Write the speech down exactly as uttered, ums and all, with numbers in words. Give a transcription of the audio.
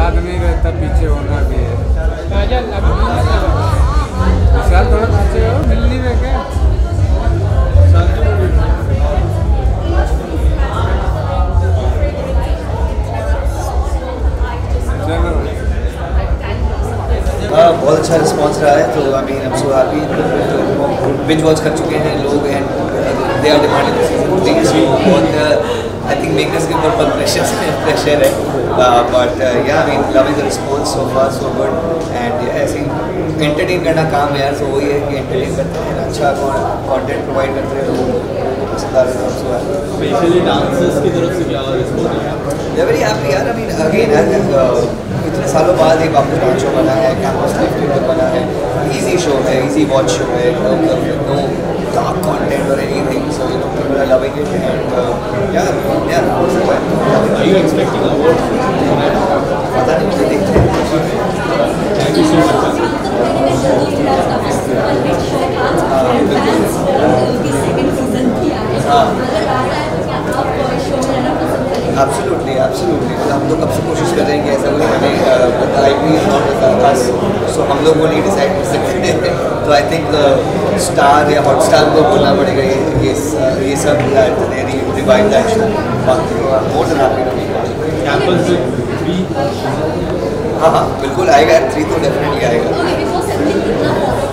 याद नहीं रहता, पीछे होना भी है। विशाल थोड़ा पीछे हो, मिल नहीं रहे क्या? हाँ, बहुत अच्छा रिस्पॉन्स रहा है, तो I mean I am so happy. Binge watch कर चुके हैं लोग and they are demanding this season three. बहुत आई थिंक मेकर्स के ऊपर बहुत प्रेशर प्रेशर है, but yeah I mean loving the response so far so good. And ऐसे ही एंटरटेन करना काम है यार, तो वही है कि एंटरटेन करते हैं, अच्छा कंटेंट प्रोवाइड करते हैं लोगों को पसंद आ रहा है। स्पेशली डांसर्स की तरफ से क्या रिस्पॉन्स है? वेरी हैप्पी यार। आई मीन अगेन इतने सालों बाद एक वापस डांस शो बना है, कैंपस लाइफ बना है, इजी शो है, इजी वॉच शो है, नो नो डार्क कंटेंट और anything, so you know people are loving it and yeah yeah are you expecting award? पता नहीं, मुझे देखते हैं। Thank you so much. Absolutely absolutely हम लोग कब से कोशिश कर रहे हैं कि ऐसा कोई हमें बताए भी बस, सो हम लोग वो नहीं डिसाइड कर सकते। तो आई थिंक स्टार या हॉट स्टार को बोलना पड़ेगा ये ये ये सब रिवाइव दैट शो। बाकी तो more than happy. Campus three? हाँ हाँ बिल्कुल आएगा, थ्री तो डेफिनेटली आएगा।